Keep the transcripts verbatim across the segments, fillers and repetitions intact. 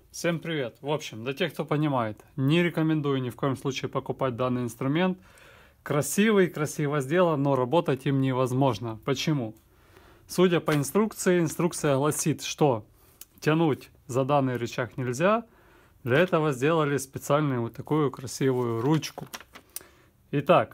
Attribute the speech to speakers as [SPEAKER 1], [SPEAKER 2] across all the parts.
[SPEAKER 1] Всем привет! В общем, для тех, кто понимает, не рекомендую ни в коем случае покупать данный инструмент. Красивый, красиво сделан, но работать им невозможно. Почему? Судя по инструкции, инструкция гласит, что тянуть за данный рычаг нельзя. Для этого сделали специальную вот такую красивую ручку. Итак,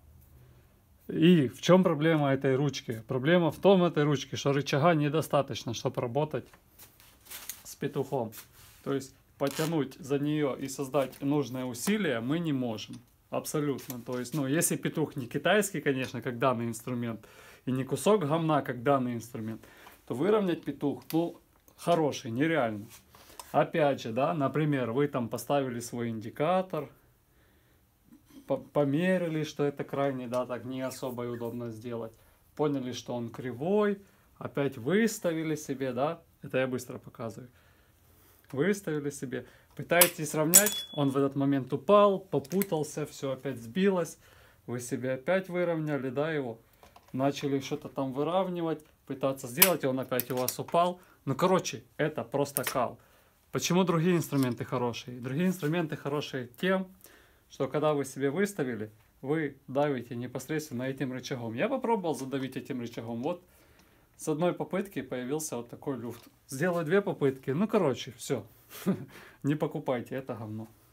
[SPEAKER 1] и в чем проблема этой ручки? Проблема в том этой ручки, что рычага недостаточно, чтобы работать с петухом. То есть потянуть за нее и создать нужное усилие мы не можем. Абсолютно. То есть, ну, если петух не китайский, конечно, как данный инструмент, и не кусок гамна, как данный инструмент, то выровнять петух, ну, хороший, нереально. Опять же, да, например, вы там поставили свой индикатор, померили, что это крайне, да, так не особо и удобно сделать. Поняли, что он кривой, опять выставили себе, да, это я быстро показываю. Выставили себе, пытаетесь сравнять, он в этот момент упал, попутался, все опять сбилось, вы себе опять выровняли, да, его, начали что-то там выравнивать, пытаться сделать, и он опять у вас упал. Ну, короче, это просто кал. Почему другие инструменты хорошие? Другие инструменты хорошие тем, что когда вы себе выставили, вы давите непосредственно этим рычагом. Я попробовал задавить этим рычагом, вот. С одной попытки появился вот такой люфт. Сделаю две попытки. Ну, короче, все. Не покупайте, это говно.